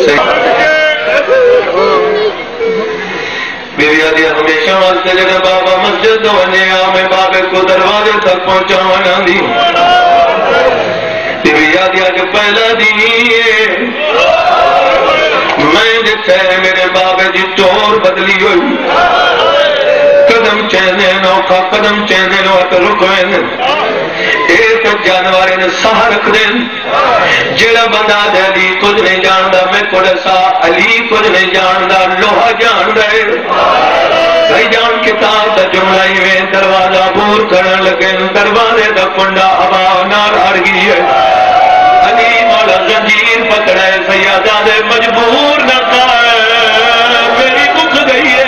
میری آدھی ہمیشہ واسطے جگہ بابا مسجد ونے میں بابے کو دروازے تک پہنچانا دی میری آدھی آج پہلا دن میں جتھے میرے بابے جی ٹور بدلی ہوئی قدم چہنے نوکھا قدم چہنے نوکھا رکوین ایک جانوارے نے ساہ رکھ دیں جڑا بندہ دے علی کچھ نہیں جاندہ میں کوڑا سا علی کچھ نہیں جاندہ لوہا جاندہ ہے بھائی جان کتاب دا جملائی میں دروازہ بور کرن لگے دروازے دا کنڈا ہوا نار ہر گئی ہے علی مولا زنجیر پکڑے سیادہ دے مجبور نہ کر میری مکھ گئی ہے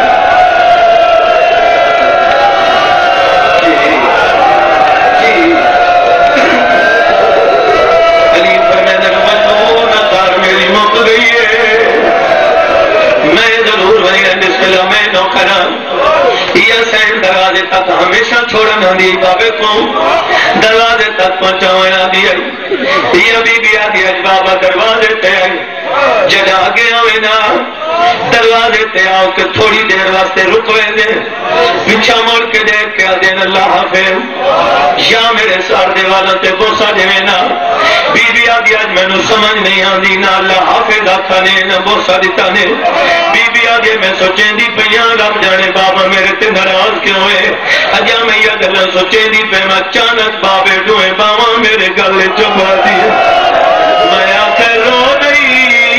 دروازے تک ہمیشہ چھوڑنا دی بابے کو دروازے تک پہنچانا دیا یہ بی بی آدھی اج بابا دروازے تے آئی جگہ آگے آوے نا دروازے تے آؤ کہ تھوڑی دیر واسطے رکوے دے پچھا موڑ کے دیکھ کے آدھین اللہ حافظ یا میرے سار دے والا تے بوسا جوے نا بی بی آدھی اج میں نو سمجھ نہیں آندی نا اللہ حافظ آکھا نے نا بوسا دیتا نے بی بی آدھی میں سوچیں دی پیاں رب جانے بابا میرے تے ناراض کیوں ہے اجا میں یہ گلہ سوچیں دی پہ میں اچانک بابے ڈوئے باوا میرے گلے چبا دی میں آخر رو نہیں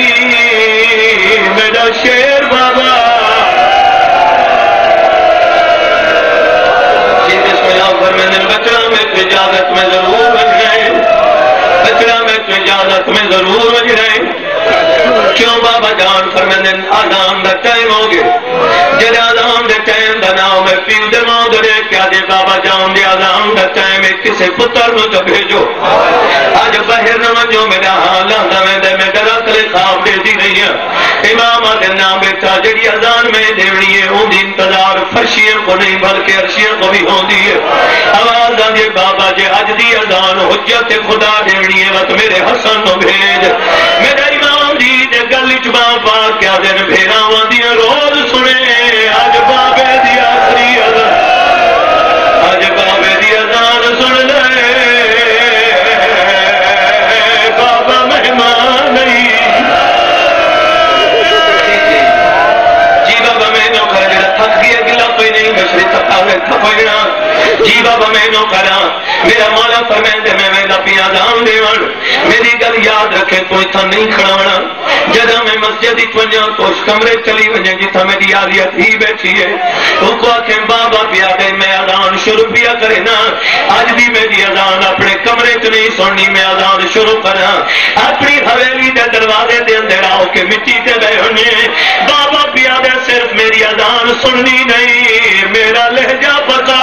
میرا شیر بابا جی بسم اللہ فرمائیں بچڑا میں تو اجازت میں ضرور بچ گئے بچڑا میں تو اجازت میں ضرور بچ گئے کیوں بابا جان فرمائیں آدھان دا ٹائم ہو گئے جد آدھان دے ٹائم دا ناؤ میں پیو دے ماں دے کیا دے بابا جان دے آدھان دا ٹائم ہے کسے پتر نو تو بھیجو آج باہر نہ منجو میرا حال آدھا میں دے میں دراتلے خواب دے دی رہی ہے امام آدھے نام بیٹا جڑی آدھان میں دیونی ہے ان دی انتظار فرشیاں کو نہیں بلکہ عرشیاں کو بھی ہوں دی ہے آواز آدھے بابا جے آج دی آدھان حجت خدا دیونی ہے وقت میرے حسن نو بھیج میرا امام دی دے گلی چباں پا کیا دن بھیرا واندیاں روز سنے آج بابے دی آخری آدھان آج بابے دی آدھان سن لے بابا مہمان نہیں جی بابا میں نو کر جڑا تھک گیا گلا کوئی نہیں مشری تھکا میں تھپڑنا جی بابا میں نو کرا میرا مولا فرمائیں دے میں لپی آدھان دیوان میری گل یاد رکھے تو اتھا نہیں کھڑانا جدہ میں مسجد اتوانیا تو اس کمرے چلی ونجے جتا میری آلیت ہی بیٹھی ہے وہ کو آکھیں بابا پیا گئے میں آدھان شروع پیا کرے نا آج بھی میری آدھان اپنے کمرے چ نہیں سننی میں آدھان شروع کرا اپنی حویلی دے دروازے دے اندر آؤ کے مٹی تے گئے ہونے بابا پیا گئے صرف میری آدھان سننی نہیں میرا لہجہ پکا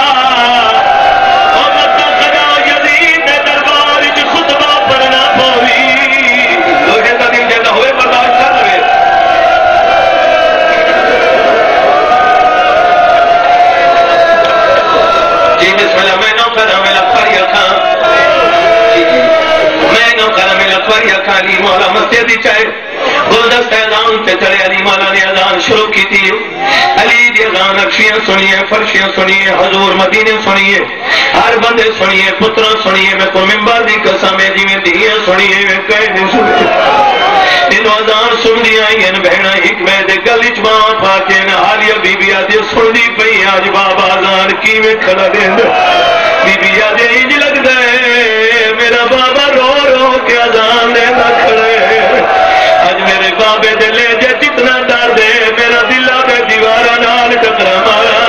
علی مولا مسجد چاہے گلدست اذان تے چلے علی مولا نے اذان شروع کی تھی علی دی اذان نقشیاں سنیے فرشیاں سنیے حضور مدینے سنیے ہر بندے سنیے پتروں سنیے میں کو ممبر دی قسم ہے جی میں دیاں سنیے میں کہے نہیں سنیے انہوں اذان سن دی آئی ان بہنا حکمے دے گلی چباں پاکے نا حالیہ بی بی آدھے سن دی پئی آج بابا اذان کی میں کھڑا دیں بی بی آدھے انج لگ دے میرا بابا رو رو کے اذان دے نہ کھڑے آج میرے بابے دے لے جے جتنا ڈر دے میرا دلہ دے دیوارہ نال ٹکرا مارا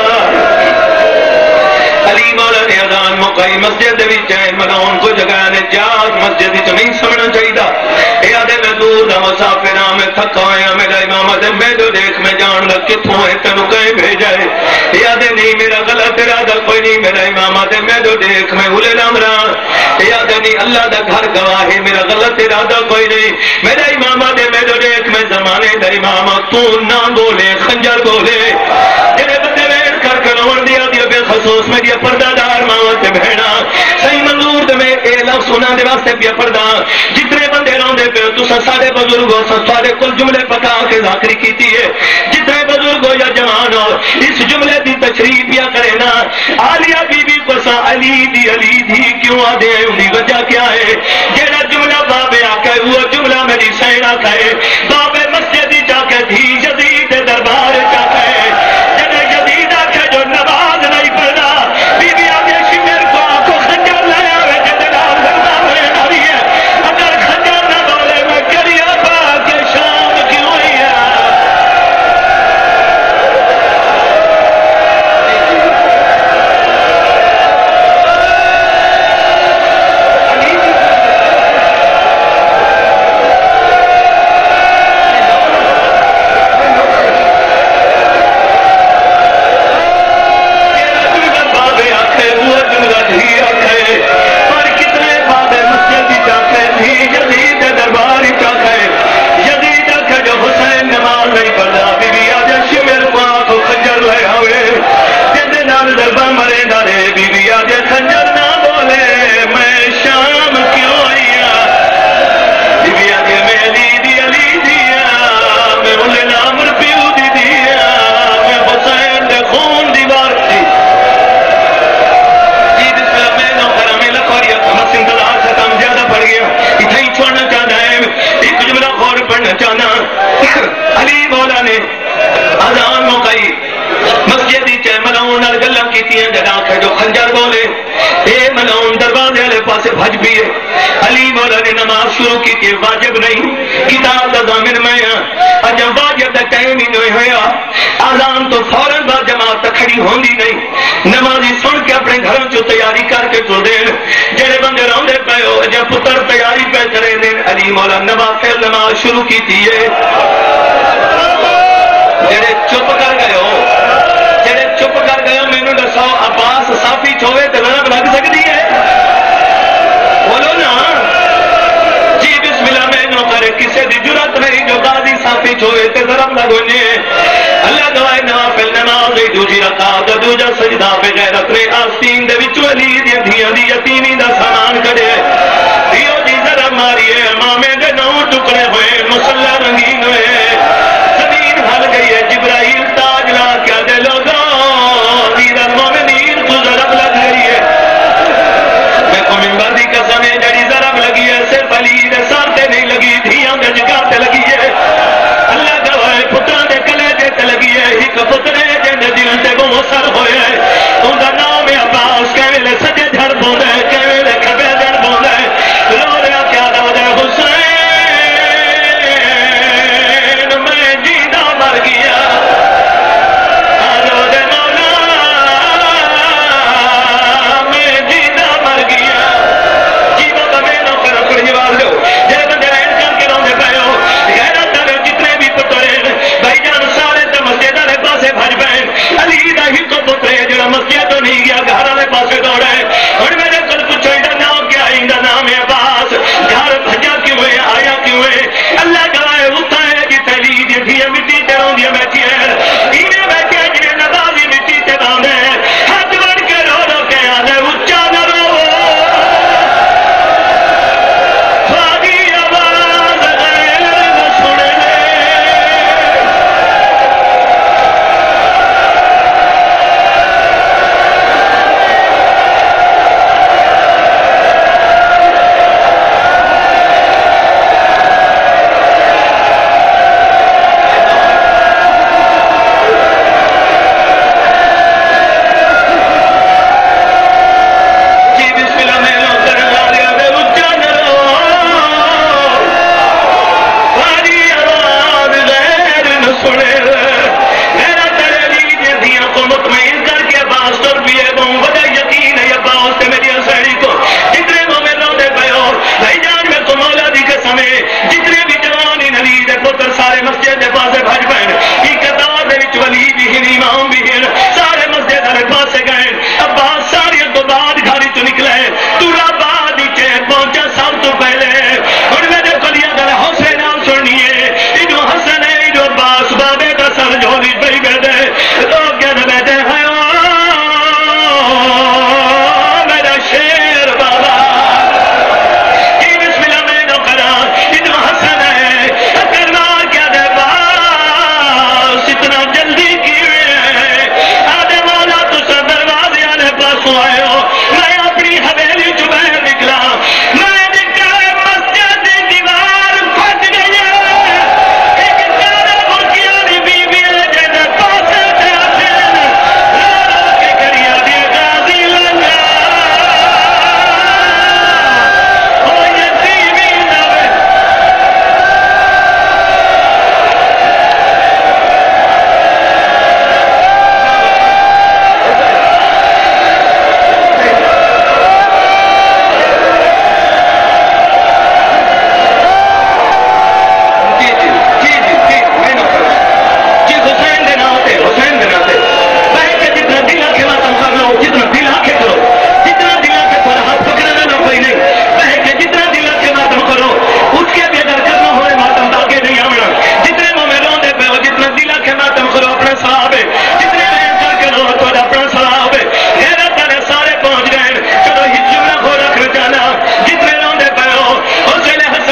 علی مولا نے اذان مقائی مسجد بھی چاہے ملون کو جگہ نے جاگ مسجد تو نہیں سمجھنا چاہیے اے آدھے میں دور دا مسافرہ میں تھکا ہویا میرا امام آدھے میں جو دیکھ میں جان لگ کتوں ہے تنو کہیں بھیجائے اے آدھے نہیں میرا غلط ارادہ کوئی نہیں میرا امام آدھے میں جو دیکھ میں اولے نامران اے آدھے نہیں اللہ دا گھر گواہ ہے میرا غلط ارادہ کوئی نہیں میرا امام آدھے میں جو دیکھ میں زمانے دا امام تو نہ بولے خنجر بولے جنہیں بندے ویٹ کر کرون دیا دیا بے خصوص میری پردہ دار ماں تے بہنا صحیح منظور دے میں اے لفظ سنا دے واسطے پیا پردہ جتنے بندے رہن دے پہ تو سارے بزرگوں سارے کل جملے پکا کے ذاکری کیتی ہے جتنے بزرگ ہو یا جوان ہو اس جملے دی تشریف یا کرے نا عالیہ بی بی کو سا علی دی کیوں آدھے ہیں انہی وجہ کیا ہے جیڑا جملہ بابے آکے وہ جملہ میری سینا کہے بابے مسجدی جا کے دھی یزید دربار جا کے جنہیں یزید آکے جو نماز نہیں پڑھنا بی بی آدھے شمیر کو آنکھوں خنجر لیا ہوئے جدے نام دردہ ہوئے ناری ہے اگر خنجر نہ بولے میں کریا پاک شام کیوں ہوئی ہے علی مولا نے اذان مکائی مسجدی چے ملاؤن نال گلاں کیتیاں جڑا کہ جو خنجر بولے اے ملاؤن دروازے والے پاسے بھج پیے علی مولا نے نماز شروع کی کہ واجب نہیں کتاب دا ضامن میں اج واجب دا ٹائم ہی نہیں ہویا اذان تو فوراً بعد جماعت کھڑی ہوندی نہیں نمازی سن کے اپنے گھروں چ تیاری کر کے ٹر دین جڑے بندے روندے پے ہو جے پتر تیاری پہ کرے دین علی مولا نوافل نماز شروع کیتی ہے جڑے چپ کر گئے ہو مینوں دسو عباس صافی چھوے تے ضرب لگ سکتی ہے بولو نا جی بسم اللہ مینوں کرے کسے دی جرات نہیں جو غازی صافی چھوے تے ضرب لگونے اللہ گواہ نوافل نماز دوجی رکعت دوجا سجدہ بغیر اپنے آستین دے وچوں علی دی دھیاں دی یتیمی دا سامان کڈے دیو جی ضرب ماریے امامے دے نو ٹکڑے ہوئے مصلی رنگین ہوئے زمین ہل گئی ہے جبرائیل تاج لا کے دے لوگوں مومنین تو ضرب لگ گئی ہے میں کو منبر دی قسم ہے جڑی ضرب لگی ہے صرف علی دے سامنے نہیں لگی دھیاں دے جگہ تے لگی ہے اللہ گواہ پتراں دے کلیجے تے لگی ہے ایک پترے دے دل تے وہ اثر ہویا ہے اوندا نام ہے عباس کیویں سجے جھڑ پوندا ہے کیویں کھبے جھڑ پوندا ہے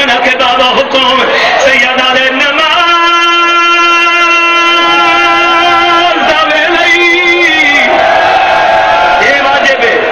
نہ کہ بابا حکم سیدہ دے نماز دے لئی یہ واجب ہے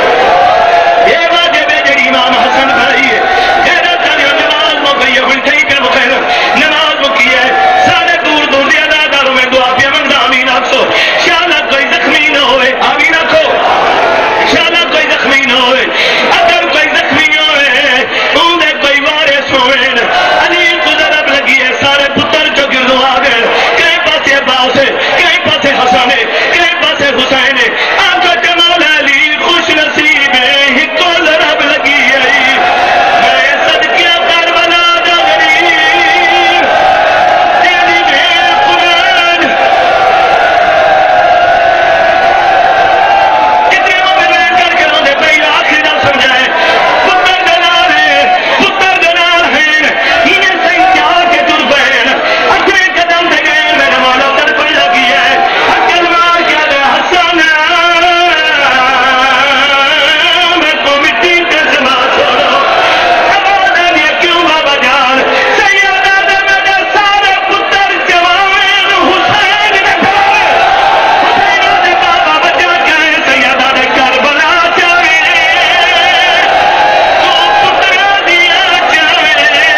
جڑی امام حسن پڑھائی ہے نماز مکی ہے ہن ٹھیک ہے بخیر نماز مکی ہے سارے دور دور دے ادا کرو میں دعا پیا منگدا آمین آکھو انشاءاللہ کوئی زخمی نہ ہوئے آمین آکھو انشاءاللہ کوئی زخمی نہ ہوئے اگر کوئی زخمی ہوئے اندر کوئی وارث ہوئے علی کو ضرب لگی ہے سارے پتر جو گردوں آ گئے کہیں پاسے عباس ہے کہیں پاسے حسن ہے کہیں پاسے حسین ہے آقا کمال علی خوش نصیب ہے ہکو ضرب لگی ہے میں صدقے کربلا دا غریب تیری بے قرآن کتنے مومن بیٹھ کر کے روندے پے آخری نہ سمجھائے پتر دلال ہے انہیں صحیح جا کے تر گئے اپنے قدم دے گئے میرے مولا تڑپن لگی ہے اکل مار کے دے حسن میں کو مٹی کے زما چھوڑو آواز نہیں کیوں بابا جان سیدہ دے میرے سارے پتر جوان حسین نے حسین دے بابا بچا گئے سیدہ دے کربلا جاوے تو پترا دیا جاوے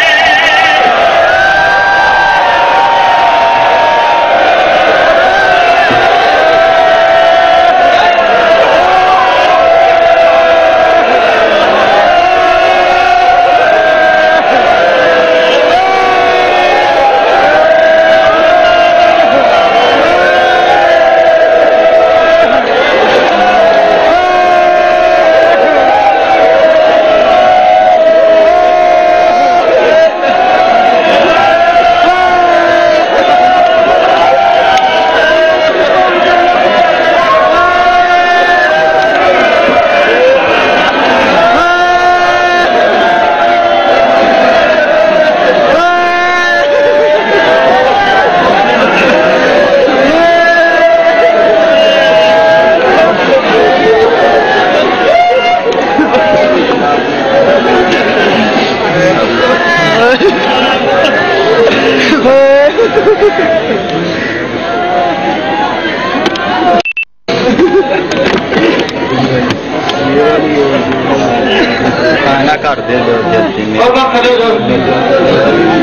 کھانا کر دے دو جلدی میں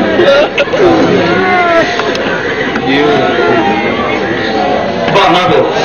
بہانا دو